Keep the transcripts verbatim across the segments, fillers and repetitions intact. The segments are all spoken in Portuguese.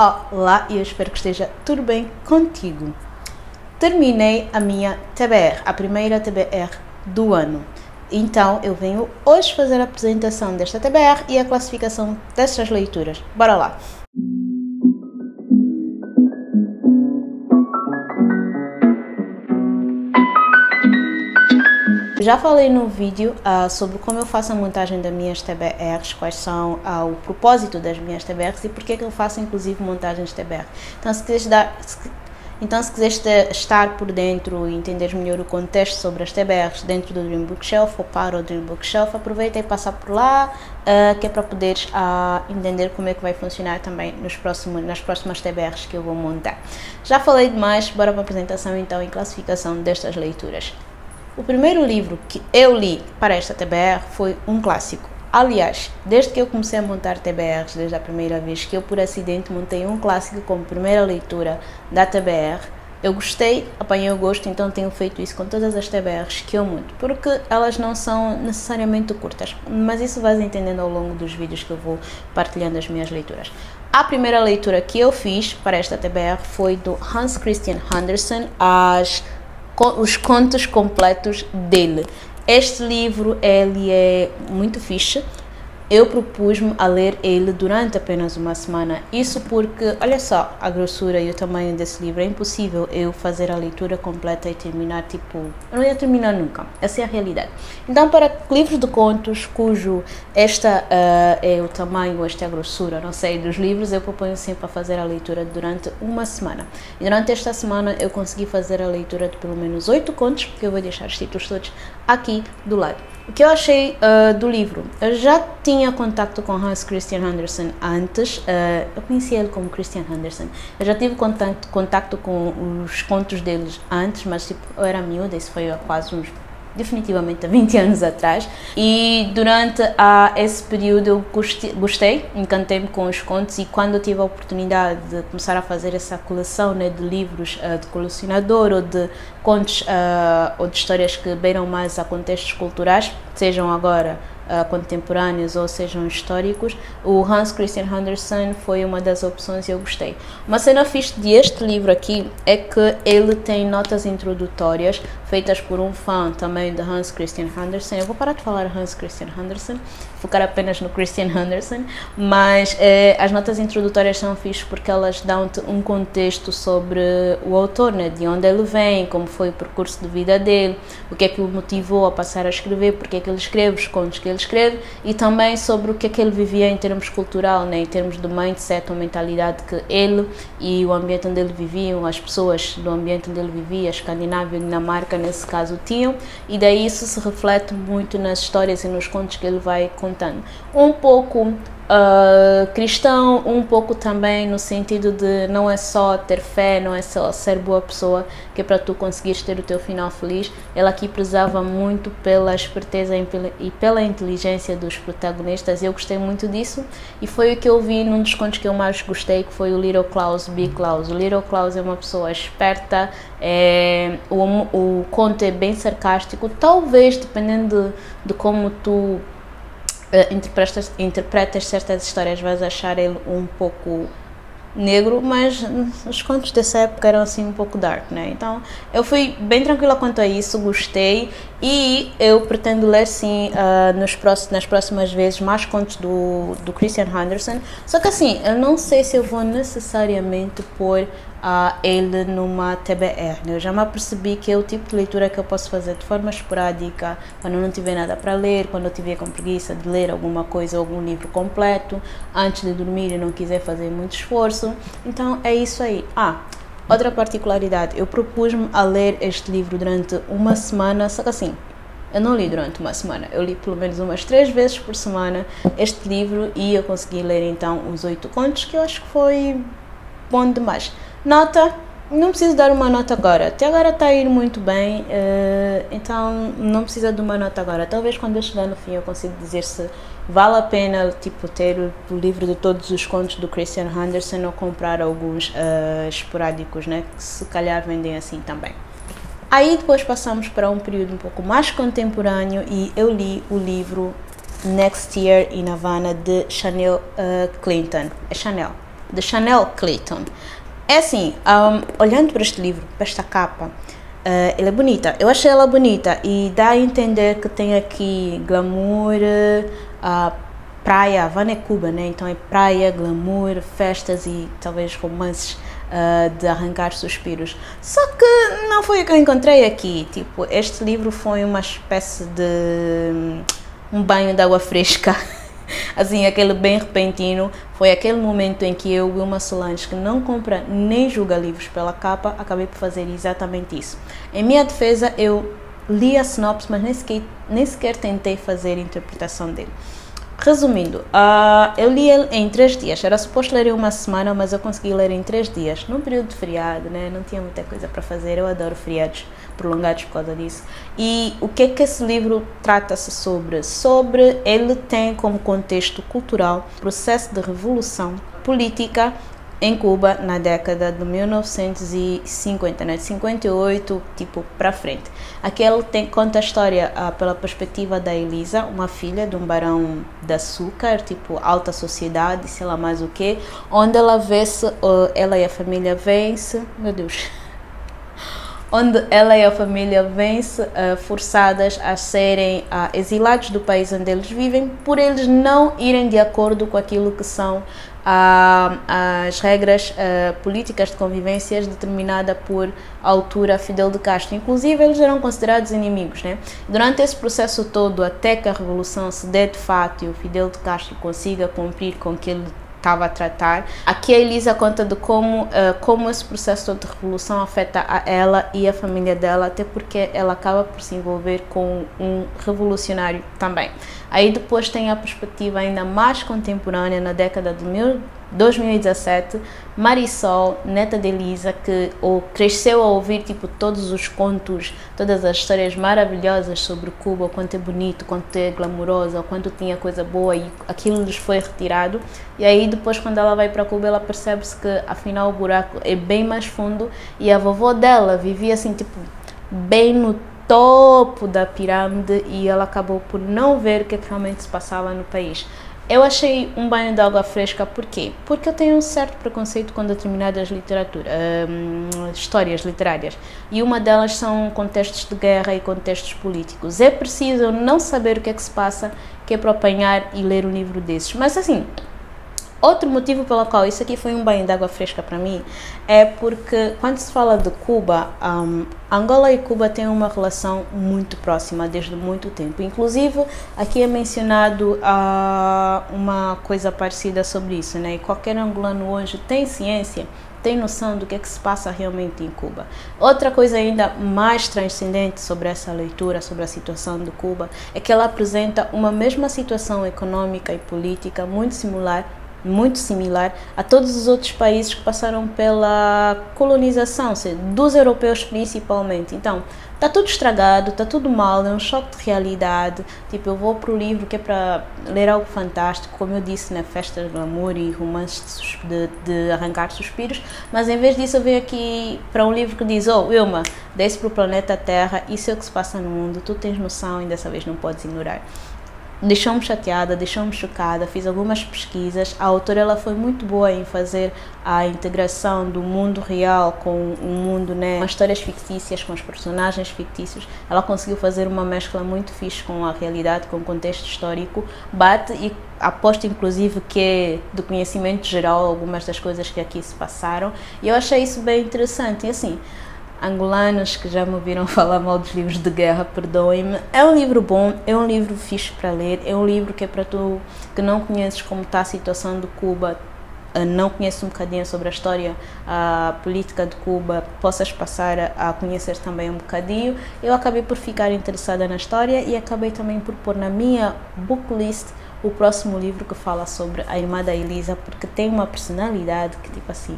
Olá, e eu espero que esteja tudo bem contigo. Terminei a minha T B R, a primeira T B R do ano. Então, eu venho hoje fazer a apresentação desta T B R e a classificação destas leituras. Bora lá! Já falei no vídeo uh, sobre como eu faço a montagem das minhas T B Rs, quais são uh, o propósito das minhas T B Rs e porque que eu faço inclusive montagens de T B R. Então, se quiseres dar, se, então, se quiseres estar por dentro e entender melhor o contexto sobre as T B Rs dentro do Dream Bookshelf ou para o Dream Bookshelf, aproveita e passa por lá, uh, que é para poderes uh, entender como é que vai funcionar também nos próximos, nas próximas T B Rs que eu vou montar. Já falei demais, bora para a apresentação então e classificação destas leituras. O primeiro livro que eu li para esta T B R foi um clássico. Aliás, desde que eu comecei a montar T B Rs, desde a primeira vez que eu por acidente montei um clássico como primeira leitura da T B R, eu gostei, apanhei o gosto, então tenho feito isso com todas as T B Rs que eu monto, porque elas não são necessariamente curtas, mas isso vais entendendo ao longo dos vídeos que eu vou partilhando as minhas leituras. A primeira leitura que eu fiz para esta T B R foi do Hans Christian Andersen, as os contos completos dele. Este livro ele é muito fixe. Eu propus-me a ler ele durante apenas uma semana. Isso porque, olha só, a grossura e o tamanho desse livro. É impossível eu fazer a leitura completa e terminar, tipo... Eu não ia terminar nunca. Essa é a realidade. Então, para livros de contos cujo esta uh, é o tamanho, esta é a grossura, não sei, dos livros, eu proponho sempre a fazer a leitura durante uma semana. E durante esta semana eu consegui fazer a leitura de pelo menos oito contos, que eu vou deixar os títulos todos aqui do lado. O que eu achei uh, do livro? Eu já tinha contato com Hans Christian Andersen antes, uh, eu conhecia ele como Christian Andersen, eu já tive contato, contato com os contos deles antes, mas tipo, eu era miúda, isso foi há quase uns, definitivamente há vinte anos atrás, e durante uh, esse período eu gostei, gostei encantei-me com os contos, e quando eu tive a oportunidade de começar a fazer essa coleção, né, de livros uh, de colecionador ou de contos uh, ou de histórias que beiram mais a contextos culturais, sejam agora uh, contemporâneos ou sejam históricos, o Hans Christian Andersen foi uma das opções e eu gostei. Uma cena fixe deste livro aqui é que ele tem notas introdutórias feitas por um fã também de Hans Christian Andersen. Eu vou parar de falar Hans Christian Andersen, focar apenas no Christian Andersen, mas eh, as notas introdutórias são fixes porque elas dão-te um contexto sobre o autor, né, de onde ele vem, como foi o percurso de vida dele, o que é que o motivou a passar a escrever, porque é que ele escreve, os contos que ele escreve, e também sobre o que é que ele vivia em termos cultural, né, em termos de mindset ou mentalidade que ele e o ambiente onde ele vivia, as pessoas do ambiente onde ele vivia, a Escandinávia e Dinamarca nesse caso tinham, e daí isso se reflete muito nas histórias e nos contos que ele vai contando. Um pouco Uh, cristão, um pouco também no sentido de não é só ter fé, não é só ser boa pessoa que é para tu conseguires ter o teu final feliz. Ela aqui prezava muito pela esperteza e pela inteligência dos protagonistas, e eu gostei muito disso, e foi o que eu vi num dos contos que eu mais gostei, que foi o Little Klaus, Big Klaus. O Little Klaus é uma pessoa esperta, é, o, o conto é bem sarcástico, talvez dependendo de, de como tu Uh, interpretas, interpretas certas histórias, vais achar ele um pouco negro, mas os contos dessa época eram assim um pouco dark, né? Então eu fui bem tranquila quanto a isso, gostei, e eu pretendo ler sim uh, nos próximos, nas próximas vezes mais contos do, do Christian Andersen, só que assim, eu não sei se eu vou necessariamente pôr Uh, ele numa T B R. Eu já me apercebi que é o tipo de leitura que eu posso fazer de forma esporádica, quando eu não tiver nada para ler, quando eu tiver com preguiça de ler alguma coisa, algum livro completo, antes de dormir e não quiser fazer muito esforço. Então é isso aí. Ah, outra particularidade, eu propus-me a ler este livro durante uma semana, só que assim, eu não li durante uma semana, eu li pelo menos umas três vezes por semana este livro, e eu consegui ler então os oito contos, que eu acho que foi bom demais. Nota, não preciso dar uma nota agora, até agora está a ir muito bem, uh, então não precisa de uma nota agora. Talvez quando eu chegar no fim eu consiga dizer se vale a pena tipo, ter o, o livro de todos os contos do Christian Andersen ou comprar alguns uh, esporádicos, né, que se calhar vendem assim também. Aí depois passamos para um período um pouco mais contemporâneo e eu li o livro Next Year in Havana de Chanel uh, Clinton. É Chanel. de Chanel Clayton. É assim, um, olhando para este livro, para esta capa, uh, ela é bonita. Eu achei ela bonita e dá a entender que tem aqui glamour, uh, praia, Havana é Cuba, né? Então é praia, glamour, festas e talvez romances uh, de arrancar suspiros. Só que não foi o que eu encontrei aqui. Tipo, este livro foi uma espécie de um banho de água fresca. Assim, aquele bem repentino. Foi aquele momento em que eu, Wilma Solange, que não compra nem julga livros pela capa, acabei por fazer exatamente isso. Em minha defesa, eu li a sinopse, mas nem sequer, nem sequer tentei fazer a interpretação dele. Resumindo, uh, eu li ele em três dias. Era suposto ler em uma semana, mas eu consegui ler em três dias. Num período de feriado, né? Não tinha muita coisa para fazer. Eu adoro feriados prolongados por causa disso. E o que é que esse livro trata-se sobre? Sobre, ele tem como contexto cultural o processo de revolução política em Cuba na década de mil novecentos e cinquenta, né? De cinquenta e oito, tipo, para frente. Aqui ele tem, conta a história ah, pela perspectiva da Elisa, uma filha de um barão de açúcar, tipo, alta sociedade, sei lá mais o quê, onde ela vê-se, uh, ela e a família vêm-se, meu Deus, onde ela e a família vêm-se uh, forçadas a serem uh, exilados do país onde eles vivem, por eles não irem de acordo com aquilo que são uh, as regras uh, políticas de convivências determinadas por a altura Fidel de Castro. Inclusive, eles eram considerados inimigos, né? Durante esse processo todo, até que a revolução se dê de fato e o Fidel de Castro consiga cumprir com o que ele estava a tratar. Aqui a Elisa conta de como, uh, como esse processo de revolução afeta a ela e a família dela, até porque ela acaba por se envolver com um revolucionário também. Aí depois tem a perspectiva ainda mais contemporânea, na década de dois mil e dezassete, Marisol, neta de Elisa, que ou, cresceu a ouvir tipo, todos os contos, todas as histórias maravilhosas sobre Cuba, o quanto é bonito, o quanto é glamourosa, o quanto tinha coisa boa, e aquilo lhes foi retirado. E aí depois, quando ela vai para Cuba, ela percebe-se que afinal o buraco é bem mais fundo, e a vovó dela vivia assim, tipo, bem no topo da pirâmide, e ela acabou por não ver o que, é que realmente se passava no país. Eu achei um banho de água fresca, por quê? Porque eu tenho um certo preconceito com determinadas literatura, hum, histórias literárias, e uma delas são contextos de guerra e contextos políticos. É preciso não saber o que é que se passa, que é para apanhar e ler um livro desses. Mas assim, outro motivo pelo qual isso aqui foi um banho de água fresca para mim é porque quando se fala de Cuba, um, Angola e Cuba têm uma relação muito próxima desde muito tempo. Inclusive, aqui é mencionado uh, uma coisa parecida sobre isso, né? E qualquer angolano hoje tem ciência, tem noção do que é que se passa realmente em Cuba. Outra coisa ainda mais transcendente sobre essa leitura, sobre a situação de Cuba, é que ela apresenta uma mesma situação econômica e política muito similar muito similar a todos os outros países que passaram pela colonização, ou seja, dos europeus principalmente. Então, está tudo estragado, está tudo mal, é um choque de realidade. Tipo, eu vou para o livro que é para ler algo fantástico, como eu disse, né, festas de glamour e romances de, de arrancar suspiros, mas em vez disso eu venho aqui para um livro que diz: oh, Wilma, desce para o planeta Terra, isso é o que se passa no mundo, tu tens noção e dessa vez não podes ignorar. Deixou-me chateada, deixou-me chocada, fiz algumas pesquisas. A autora ela foi muito boa em fazer a integração do mundo real com o mundo, né, com as histórias fictícias, com os personagens fictícios. Ela conseguiu fazer uma mescla muito fixe com a realidade, com o contexto histórico. Bate e aposto inclusive que é do conhecimento geral algumas das coisas que aqui se passaram. E eu achei isso bem interessante. E assim, angolanos que já me ouviram falar mal dos livros de guerra, perdoem-me. É um livro bom, é um livro fixe para ler, é um livro que é para tu que não conheces como está a situação de Cuba, não conheces um bocadinho sobre a história a política de Cuba, possas passar a conhecer também um bocadinho. Eu acabei por ficar interessada na história e acabei também por pôr na minha booklist o próximo livro que fala sobre a irmã da Elisa, porque tem uma personalidade que tipo assim,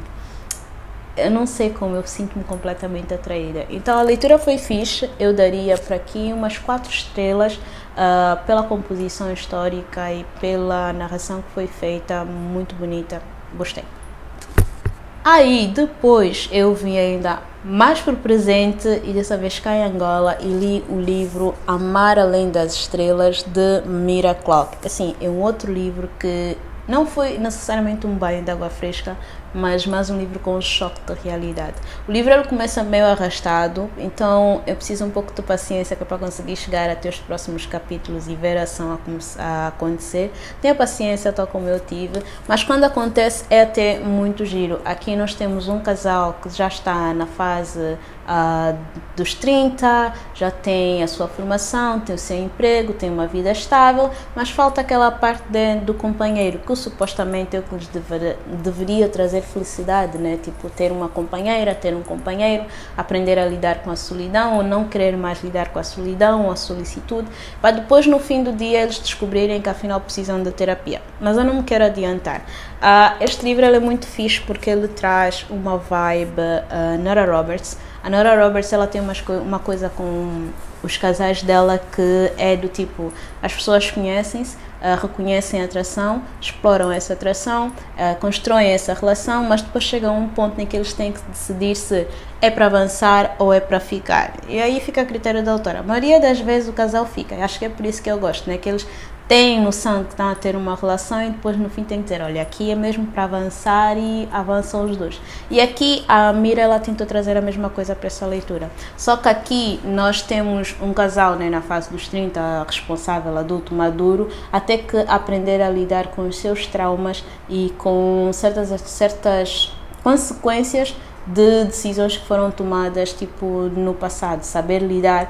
eu não sei como, eu sinto-me completamente atraída. Então a leitura foi fixe, eu daria para aqui umas quatro estrelas uh, pela composição histórica e pela narração que foi feita, muito bonita, gostei. Aí depois eu vim ainda mais por presente e dessa vez cá em Angola e li o livro Amar Além das Estrelas de Mira Clark. Assim, é um outro livro que Não foi necessariamente um banho de água fresca, mas mais um livro com um choque de realidade. O livro ele começa meio arrastado, então eu preciso um pouco de paciência para conseguir chegar até os próximos capítulos e ver a ação a, a acontecer. Tenha paciência, tal como eu tive, mas quando acontece é até muito giro. Aqui nós temos um casal que já está na fase uh, dos trinta, já tem a sua formação, tem o seu emprego, tem uma vida estável, mas falta aquela parte de, do companheiro, que supostamente é o que lhes dever, deveria trazer felicidade, né? Tipo, ter uma companheira, ter um companheiro, aprender a lidar com a solidão ou não querer mais lidar com a solidão ou a solicitude, para depois no fim do dia eles descobrirem que afinal precisam de terapia. Mas eu não me quero adiantar. Uh, este livro ele é muito fixe porque ele traz uma vibe uh, Nora Roberts. A Nora Roberts ela tem umas, uma coisa com os casais dela que é do tipo, as pessoas conhecem-se, uh, reconhecem a atração, exploram essa atração, uh, constroem essa relação, mas depois chega a um ponto em que eles têm que decidir se é para avançar ou é para ficar. E aí fica a critério da autora. A maioria das vezes o casal fica. Acho que é por isso que eu gosto, né? Que eles têm noção que estão a ter uma relação e depois no fim tem que dizer, olha, aqui é mesmo para avançar e avançam os dois. E aqui a Mira ela tentou trazer a mesma coisa para essa leitura. Só que aqui nós temos um casal, né, na fase dos trinta, responsável, adulto, maduro, até que aprender a lidar com os seus traumas e com certas, certas consequências de decisões que foram tomadas tipo no passado, saber lidar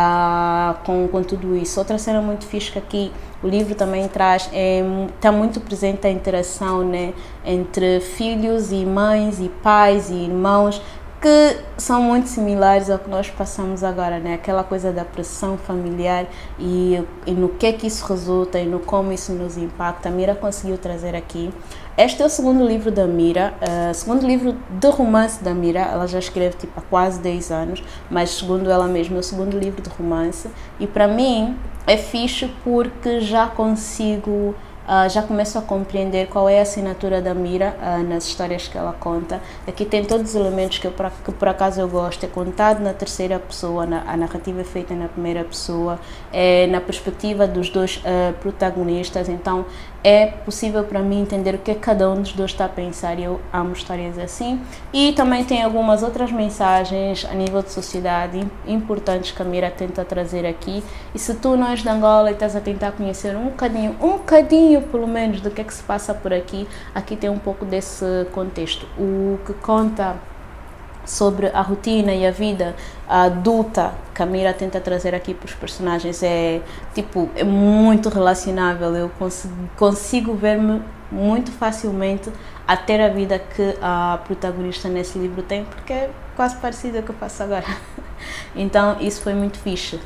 uh, com, com tudo isso. Outra cena muito fixe que aqui o livro também traz, é, está muito presente a interação, né, entre filhos e mães e pais e irmãos, que são muito similares ao que nós passamos agora, né? Aquela coisa da pressão familiar e, e no que é que isso resulta e no como isso nos impacta. A Mira conseguiu trazer aqui. Este é o segundo livro da Mira, uh, segundo livro de romance da Mira. Ela já escreve tipo há quase dez anos, mas segundo ela mesma é o segundo livro de romance. E para mim é fixe porque já consigo... Uh, já começo a compreender qual é a assinatura da Mira uh, nas histórias que ela conta. Aqui tem todos os elementos que, eu, que por acaso eu gosto. É contado na terceira pessoa, na, a narrativa é feita na primeira pessoa, é na perspectiva dos dois uh, protagonistas, então é possível para mim entender o que cada um dos dois está a pensar e eu amo histórias assim. E também tem algumas outras mensagens a nível de sociedade importantes que a Mira tenta trazer aqui. E se tu não és de Angola e estás a tentar conhecer um bocadinho, um bocadinho pelo menos do que é que se passa por aqui, aqui tem um pouco desse contexto. O que conta sobre a rotina e a vida adulta que a Mira tenta trazer aqui para os personagens é tipo, é muito relacionável. Eu consigo, consigo ver-me muito facilmente a ter a vida que a protagonista nesse livro tem, porque é quase parecido ao que eu faço agora. Então isso foi muito fixe.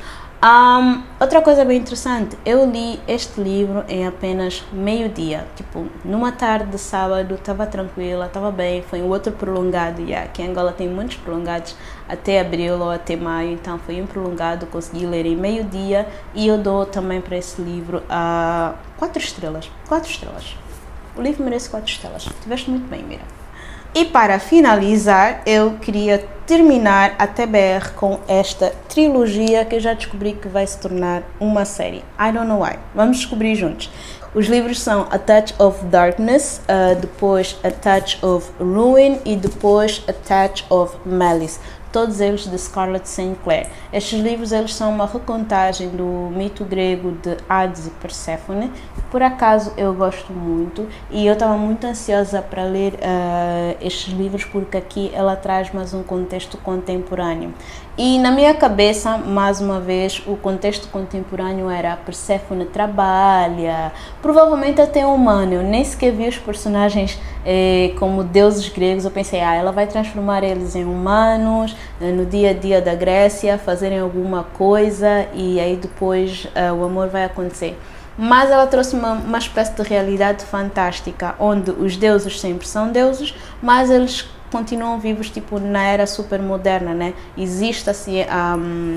Um, outra coisa bem interessante, eu li este livro em apenas meio-dia, tipo, numa tarde de sábado, estava tranquila, estava bem, foi um outro prolongado, yeah, que em Angola tem muitos prolongados até abril ou até maio, então foi um prolongado, consegui ler em meio-dia e eu dou também para esse livro uh, quatro estrelas, quatro estrelas. O livro merece quatro estrelas, estiveste muito bem, Mira. E para finalizar, eu queria terminar a T B R com esta trilogia que eu já descobri que vai se tornar uma série. I don't know why. Vamos descobrir juntos. Os livros são A Touch of Darkness, uh, depois A Touch of Ruin e depois A Touch of Malice. Todos eles de Scarlett Saint Clair. Estes livros eles são uma recontagem do mito grego de Hades e Perséfone. Por acaso eu gosto muito e eu estava muito ansiosa para ler uh, estes livros porque aqui ela traz mais um contexto contemporâneo. E na minha cabeça, mais uma vez, o contexto contemporâneo era a Perséfone trabalha, provavelmente até humano. Eu nem sequer vi os personagens eh, como deuses gregos. Eu pensei, ah, ela vai transformar eles em humanos, eh, no dia a dia da Grécia, fazerem alguma coisa e aí depois eh, o amor vai acontecer. Mas ela trouxe uma, uma espécie de realidade fantástica, onde os deuses sempre são deuses, mas eles continuam vivos tipo na era super moderna, né? Existe assim a,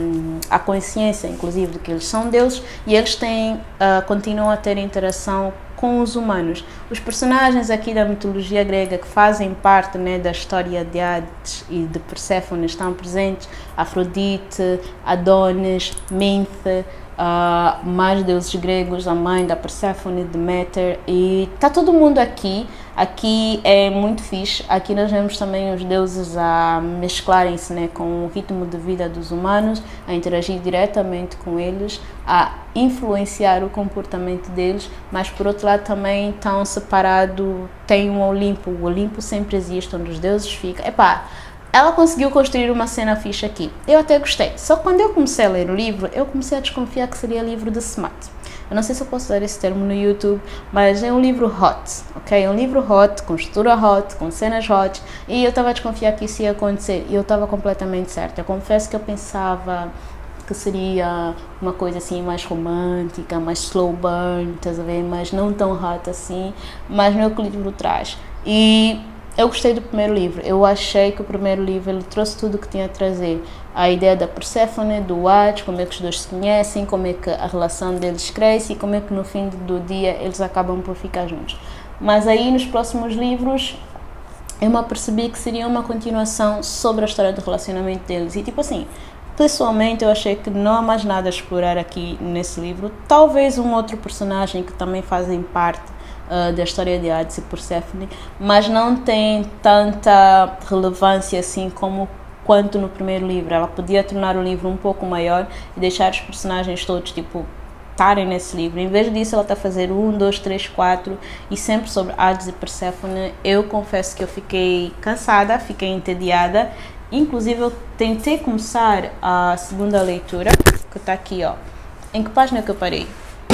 a consciência, inclusive, de que eles são deuses e eles têm, uh, continuam a ter interação com os humanos. Os personagens aqui da mitologia grega que fazem parte, né, da história de Hades e de Perséfone estão presentes: Afrodite, Adonis, Minthe, uh, mais deuses gregos, a mãe da Perséfone, Deméter, e tá todo mundo aqui. Aqui é muito fixe. Aqui nós vemos também os deuses a mesclarem-se, né, com o ritmo de vida dos humanos, a interagir diretamente com eles, a influenciar o comportamento deles, mas por outro lado também estão separados, tem um Olimpo, o Olimpo sempre existe, onde os deuses ficam. Epá, ela conseguiu construir uma cena fixe aqui. Eu até gostei. Só que quando eu comecei a ler o livro, eu comecei a desconfiar que seria livro de smut. Eu não sei se eu posso dar esse termo no YouTube, mas é um livro hot, ok? É um livro hot, com estrutura hot, com cenas hot, e eu estava a desconfiar que isso ia acontecer, e eu estava completamente certa. Eu confesso que eu pensava que seria uma coisa assim mais romântica, mais slow burn, estás a ver? Mas não tão hot assim, mas não é o que o livro traz. E eu gostei do primeiro livro. Eu achei que o primeiro livro ele trouxe tudo o que tinha a trazer. A ideia da Perséfone, do Hades, como é que os dois se conhecem, como é que a relação deles cresce e como é que no fim do dia eles acabam por ficar juntos. Mas aí nos próximos livros eu me apercebi que seria uma continuação sobre a história do relacionamento deles. E tipo assim, pessoalmente eu achei que não há mais nada a explorar aqui nesse livro. Talvez um outro personagem que também fazem parte Uh, da história de Hades e Perséfone, mas não tem tanta relevância assim como quanto no primeiro livro. Ela podia tornar o livro um pouco maior e deixar os personagens todos tipo estarem nesse livro. Em vez disso, ela está a fazer um, dois, três, quatro e sempre sobre Hades e Perséfone. Eu confesso que eu fiquei cansada, fiquei entediada. Inclusive eu tentei começar a segunda leitura, que está aqui, ó. Em que página que eu parei?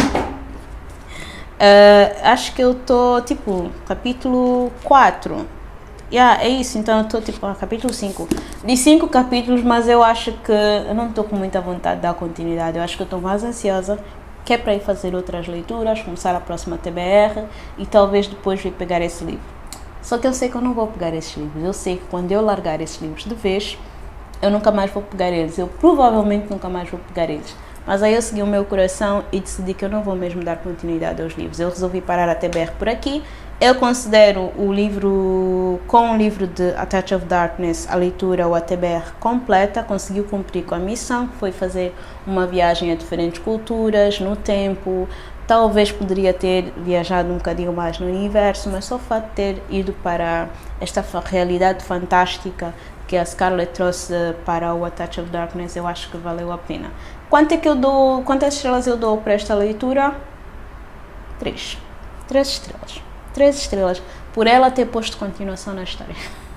Uh, acho que eu tô, tipo, capítulo quatro. Yeah, é isso, então eu tô, tipo, no capítulo cinco. De cinco capítulos, mas eu acho que eu não tô com muita vontade de dar continuidade. Eu acho que eu tô mais ansiosa, que é para ir fazer outras leituras, começar a próxima T B R e talvez depois vir pegar esse livro. Só que eu sei que eu não vou pegar esses livros. Eu sei que quando eu largar esses livros de vez, eu nunca mais vou pegar eles. Eu provavelmente nunca mais vou pegar eles. Mas aí eu segui o meu coração e decidi que eu não vou mesmo dar continuidade aos livros. Eu resolvi parar a T B R por aqui. Eu considero o livro, com o livro de A Touch of Darkness, a leitura ou a T B R completa. Conseguiu cumprir com a missão, que foi fazer uma viagem a diferentes culturas, no tempo. Talvez poderia ter viajado um bocadinho mais no universo, mas só o fato de ter ido para esta realidade fantástica que a Scarlett trouxe para o A Touch of Darkness, eu acho que valeu a pena. Quanto é que eu dou, quantas estrelas eu dou para esta leitura? Três. Três estrelas. Três estrelas. Por ela ter posto continuação na história.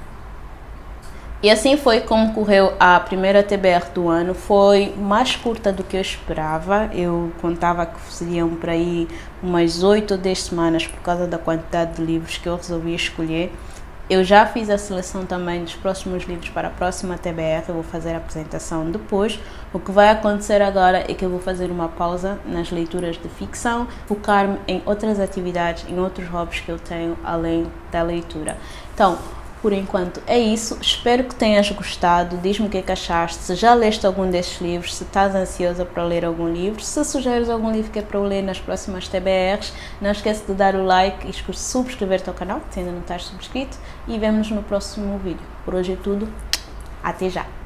E assim foi como correu a primeira T B R do ano. Foi mais curta do que eu esperava. Eu contava que seriam por aí umas oito ou dez semanas por causa da quantidade de livros que eu resolvi escolher. Eu já fiz a seleção também dos próximos livros para a próxima T B R, eu vou fazer a apresentação depois. O que vai acontecer agora é que eu vou fazer uma pausa nas leituras de ficção, focar-me em outras atividades, em outros hobbies que eu tenho além da leitura. Então, por enquanto é isso, espero que tenhas gostado, diz-me o que é que achaste, se já leste algum destes livros, se estás ansiosa para ler algum livro, se sugeres algum livro que é para eu ler nas próximas T B Rs, não esquece de dar o like e subscrever-te ao canal, se ainda não estás subscrito, e vemo-nos no próximo vídeo. Por hoje é tudo, até já!